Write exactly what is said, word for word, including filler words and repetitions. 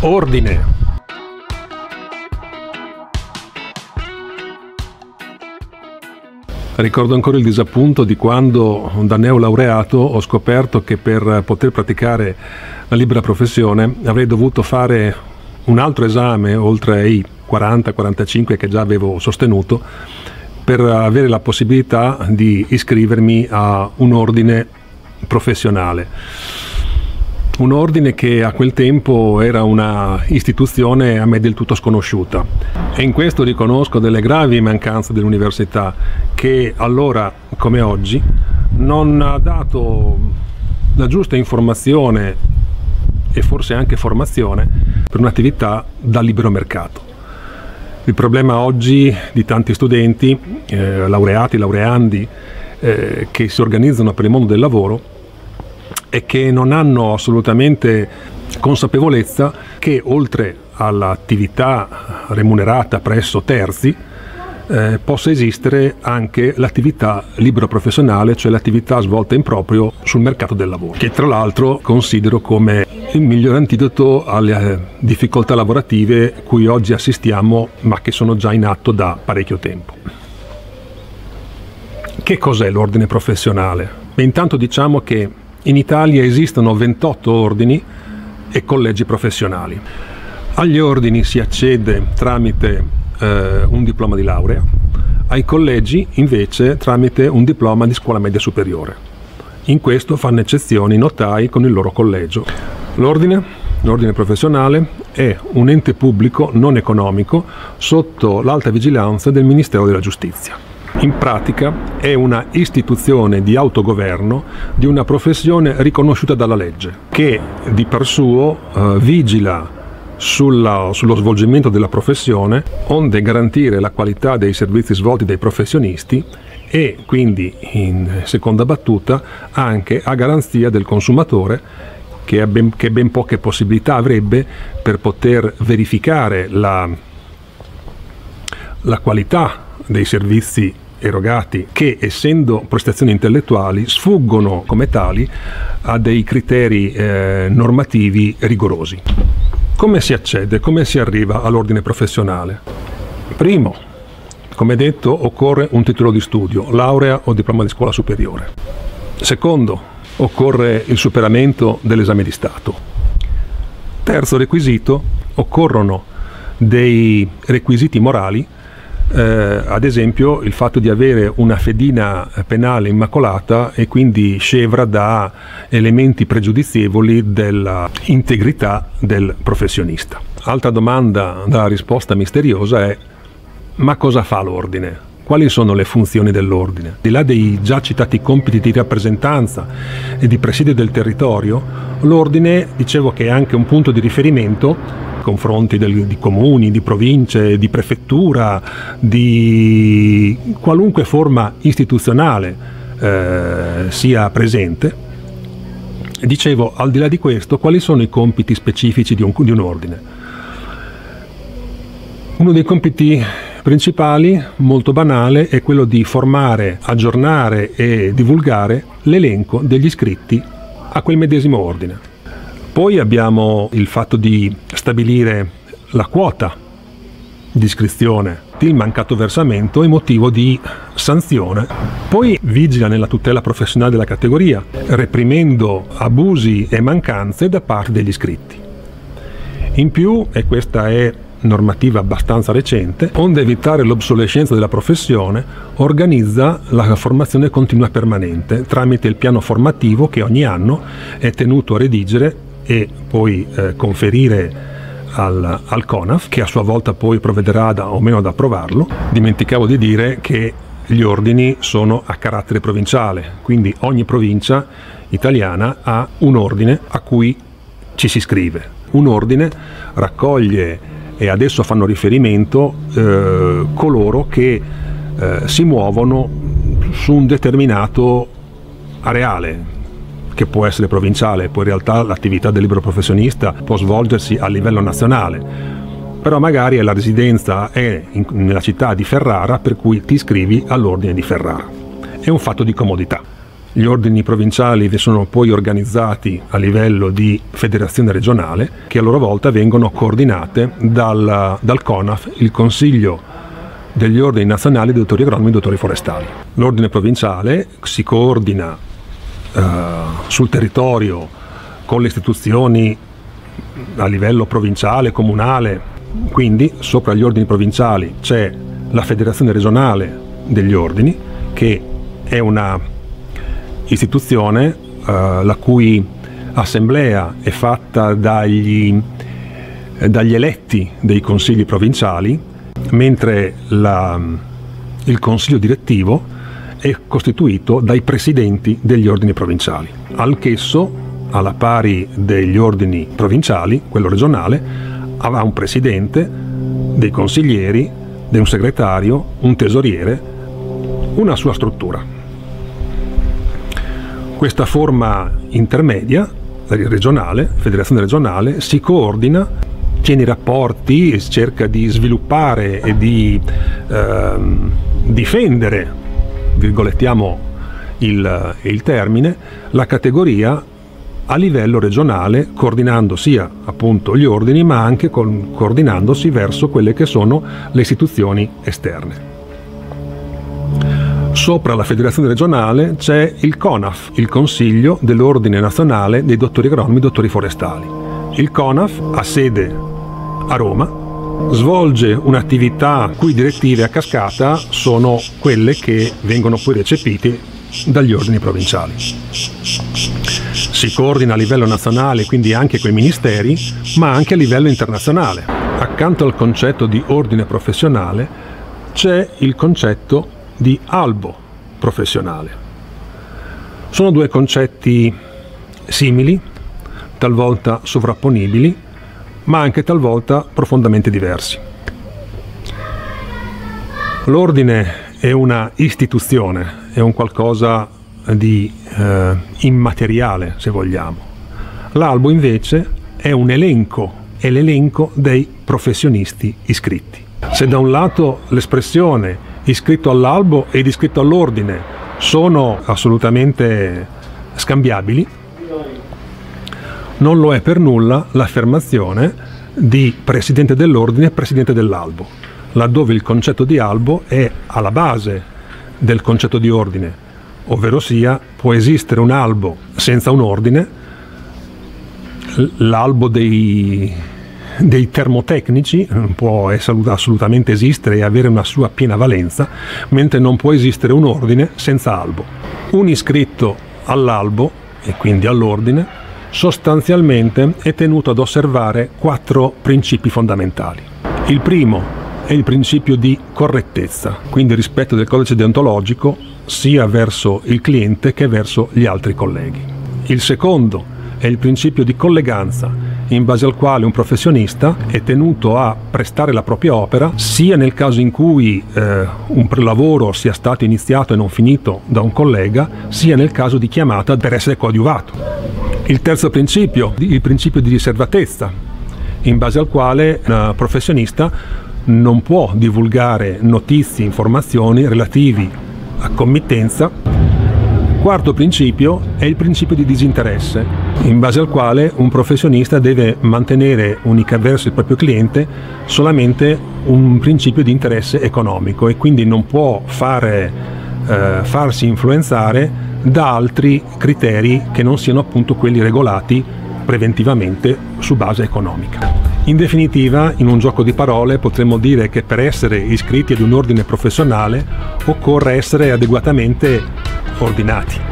Ordine. Ricordo ancora il disappunto di quando, da neolaureato, ho scoperto che per poter praticare la libera professione avrei dovuto fare un altro esame, oltre ai quaranta quarantacinque che già avevo sostenuto, per avere la possibilità di iscrivermi a un ordine professionale. Un ordine che a quel tempo era una istituzione a me del tutto sconosciuta, e in questo riconosco delle gravi mancanze dell'università, che allora come oggi non ha dato la giusta informazione e forse anche formazione per un'attività da libero mercato. Il problema oggi di tanti studenti, eh, laureati, laureandi, eh, che si organizzano per il mondo del lavoro, e che non hanno assolutamente consapevolezza che oltre all'attività remunerata presso terzi eh, possa esistere anche l'attività libero professionale, cioè l'attività svolta in proprio sul mercato del lavoro, che tra l'altro considero come il miglior antidoto alle difficoltà lavorative cui oggi assistiamo, ma che sono già in atto da parecchio tempo. Che cos'è l'ordine professionale? Beh, intanto diciamo che in Italia esistono ventotto ordini e collegi professionali. Agli ordini si accede tramite eh, un diploma di laurea, ai collegi invece tramite un diploma di scuola media superiore. In questo fanno eccezione i notai con il loro collegio. L'ordine, l'ordine professionale, è un ente pubblico non economico sotto l'alta vigilanza del Ministero della Giustizia. In pratica è una istituzione di autogoverno di una professione riconosciuta dalla legge, che di per suo eh, vigila sulla, sullo svolgimento della professione, onde garantire la qualità dei servizi svolti dai professionisti e quindi, in seconda battuta, anche a garanzia del consumatore, che, ben, che ben poche possibilità avrebbe per poter verificare la, la qualità dei servizi erogati, che essendo prestazioni intellettuali sfuggono come tali a dei criteri eh, normativi rigorosi. Come si accede, come si arriva all'ordine professionale? Primo, come detto, occorre un titolo di studio, laurea o diploma di scuola superiore. Secondo, occorre il superamento dell'esame di Stato. Terzo requisito, occorrono dei requisiti morali, Eh, ad esempio il fatto di avere una fedina penale immacolata e quindi scevra da elementi pregiudizievoli dell'integrità del professionista. Altra domanda da risposta misteriosa è: ma cosa fa l'ordine? Quali sono le funzioni dell'ordine? Al di là dei già citati compiti di rappresentanza e di presidio del territorio, l'ordine, dicevo, che è anche un punto di riferimento confronti del, di comuni, di province, di prefettura, di qualunque forma istituzionale eh, sia presente. Dicevo, al di là di questo, quali sono i compiti specifici di un, di un ordine? Uno dei compiti principali, molto banale, è quello di formare, aggiornare e divulgare l'elenco degli iscritti a quel medesimo ordine. Poi abbiamo il fatto di stabilire la quota di iscrizione, il mancato versamento e motivo di sanzione. Poi vigila nella tutela professionale della categoria, reprimendo abusi e mancanze da parte degli iscritti. In più, e questa è normativa abbastanza recente, onde evitare l'obsolescenza della professione, organizza la formazione continua permanente tramite il piano formativo che ogni anno è tenuto a redigere e poi eh, conferire al, al CONAF, che a sua volta poi provvederà da, o meno ad approvarlo. Dimenticavo di dire che gli ordini sono a carattere provinciale, quindi ogni provincia italiana ha un ordine a cui ci si iscrive. Un ordine raccoglie, e adesso fanno riferimento, eh, coloro che eh, si muovono su un determinato areale, che può essere provinciale, poi in realtà l'attività del libero professionista può svolgersi a livello nazionale, però magari la residenza è in, nella città di Ferrara, per cui ti iscrivi all'ordine di Ferrara. È un fatto di comodità. Gli ordini provinciali sono poi organizzati a livello di federazione regionale, che a loro volta vengono coordinate dal, dal CONAF, il Consiglio degli Ordini Nazionali dei Dottori Agronomi e Dottori Forestali. L'ordine provinciale si coordina eh, sul territorio con le istituzioni a livello provinciale, comunale, quindi sopra gli ordini provinciali c'è la Federazione regionale degli ordini, che è una istituzione eh, la cui assemblea è fatta dagli, eh, dagli eletti dei consigli provinciali, mentre la, il consiglio direttivo è costituito dai presidenti degli ordini provinciali. Anch'esso, alla pari degli ordini provinciali, quello regionale, avrà un presidente, dei consiglieri, un segretario, un tesoriere, una sua struttura. Questa forma intermedia, regionale, federazione regionale, si coordina, tiene i rapporti, cerca di sviluppare e di eh, difendere, virgolettiamo il, il termine, la categoria a livello regionale, coordinando sia appunto gli ordini, ma anche con, coordinandosi verso quelle che sono le istituzioni esterne. Sopra la federazione regionale c'è il CONAF, il Consiglio dell'Ordine Nazionale dei Dottori Agronomi e Dottori Forestali. Il CONAF ha sede a Roma, svolge un'attività cui direttive a cascata sono quelle che vengono poi recepite dagli ordini provinciali. Si coordina a livello nazionale, quindi anche con i ministeri, ma anche a livello internazionale. Accanto al concetto di ordine professionale c'è il concetto di albo professionale. Sono due concetti simili, talvolta sovrapponibili, ma anche talvolta profondamente diversi. L'ordine è una istituzione, è un qualcosa di eh, immateriale, se vogliamo. L'albo invece è un elenco, è l'elenco dei professionisti iscritti. Se da un lato l'espressione iscritto all'albo ed iscritto all'ordine sono assolutamente scambiabili, non lo è per nulla l'affermazione di presidente dell'ordine e presidente dell'albo, laddove il concetto di albo è alla base del concetto di ordine, ovvero sia può esistere un albo senza un ordine, l'albo dei dei termotecnici può assolutamente esistere e avere una sua piena valenza, mentre non può esistere un ordine senza albo. Un iscritto all'albo, e quindi all'ordine, sostanzialmente è tenuto ad osservare quattro principi fondamentali. Il primo è il principio di correttezza, quindi rispetto del codice deontologico sia verso il cliente che verso gli altri colleghi. Il secondo è il principio di colleganza, in base al quale un professionista è tenuto a prestare la propria opera sia nel caso in cui eh, un lavoro sia stato iniziato e non finito da un collega, sia nel caso di chiamata per essere coadiuvato. Il terzo principio, il principio di riservatezza, in base al quale un professionista non può divulgare notizie, informazioni relativi a committenza. Quarto principio è il principio di disinteresse, in base al quale un professionista deve mantenere unica verso il proprio cliente solamente un principio di interesse economico e quindi non può fare, eh, farsi influenzare da altri criteri che non siano appunto quelli regolati preventivamente su base economica. In definitiva, in un gioco di parole, potremmo dire che per essere iscritti ad un ordine professionale occorre essere adeguatamente ordinati.